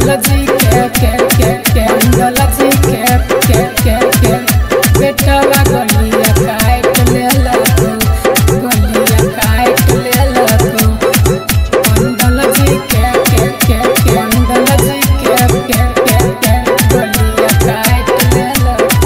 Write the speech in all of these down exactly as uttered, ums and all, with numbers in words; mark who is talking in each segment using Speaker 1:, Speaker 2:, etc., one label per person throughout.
Speaker 1: मंडल जी के के के के मंडल जी के के के के बेटवा गलिया काट लेलको गलिया काट लेलको मंडल जी के के के के मंडल जी के के के के गलिया काट लेलको।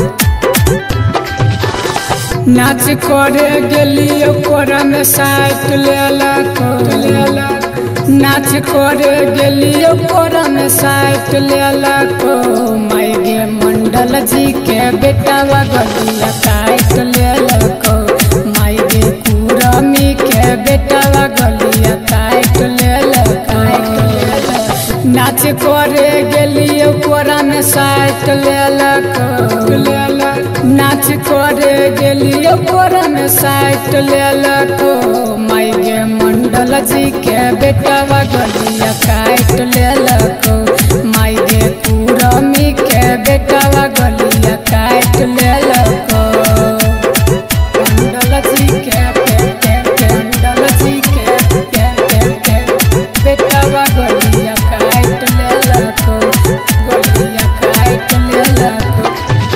Speaker 1: नाच करे गेलियो कोरा में साइट लेलको लेलको नाच करे गेलियो कोरा में साइट लेलको माई गे मंडल जी के बेटवा गलिया काट लेलको माई गे कुरमी के बेटवा गलिया काट लेलको। नाच करे गेलियो कोरा में साइट लेलको लेलको नाच करे गेलियो कोरा में साइट लेलको माई गे मंडल जी के बेटवा गलिया काट लेलको माई गे कुरमी के बेटवा गलिया काट लेलको मंडल जी के के के के मंडल जी के के के के बेटवा गलिया काट लेलको गलिया काट लेलको।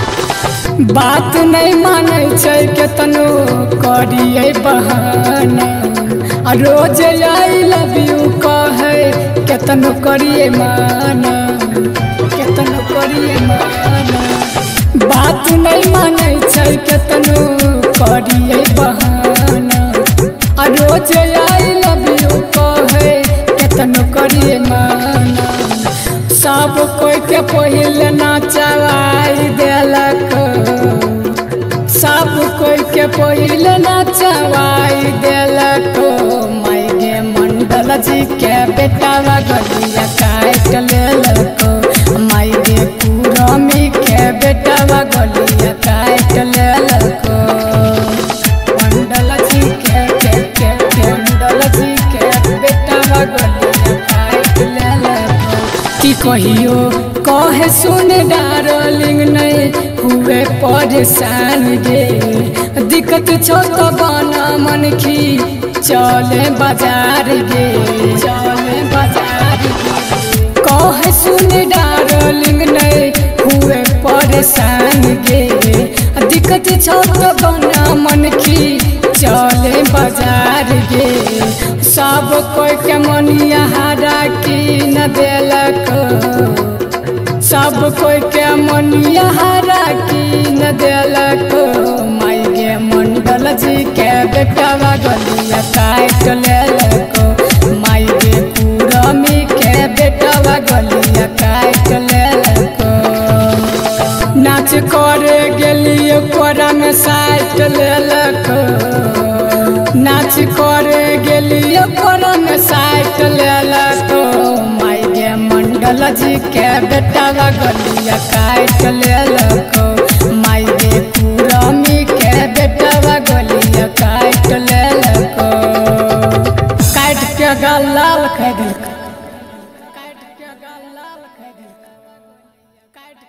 Speaker 1: बात नहीं माने छै केतनो करिए बहाना रोज आई लव यू कहे केतनो करिए माना केतनो करिए माना। बात नहीं माने छै केतनो करिए बहाना रोज आई लव यू कहे केतनो करिए माना। सब कोई के पहिले नचवाई देलको सब कोई के पहिले नचवाई देलको माई गे मंडल जी के बेटवा गलिया काट लेलको माई गे कुरमी के बेटवा गलिया काट लेलको मंडल जी के के के के मंडल जी के बेटवा गलिया काट लेलको। की कहियो कहे सुन डार्लिंग नहीं हुए परेशान गे दिक्कत छो तो बना मन की चले बाजार गे चले बाजार गे कहे सुन डार्लिंग नहीं हुए परेशान गे दिक्कत छो तो बना मन की चले बाजार गे। सब कोई के मनिया हरा की न देलको सब कोई के मनिया हरा की न देलको माई गे मंडल जी के बेटवा गलिया काट लेलको माई गे कुरमी के बेटवा गलिया काट लेलको। नाच करे गेलियो कोरा में साइट लेलको नाच करे गेलियो कोरा में साइट लेलको माई गे मंडल जी के बेटवा गलिया काट लेलको